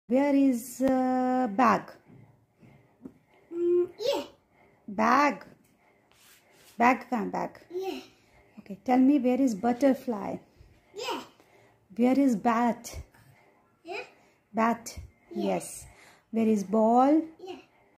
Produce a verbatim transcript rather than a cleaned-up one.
Where is uh, bag? Mm, yeah. Bag. Bag ka bag. Yeah. Okay, tell me, where is butterfly? Yeah. Where is bat? Yeah. Bat. Yeah. Yes. Where is ball? Yeah.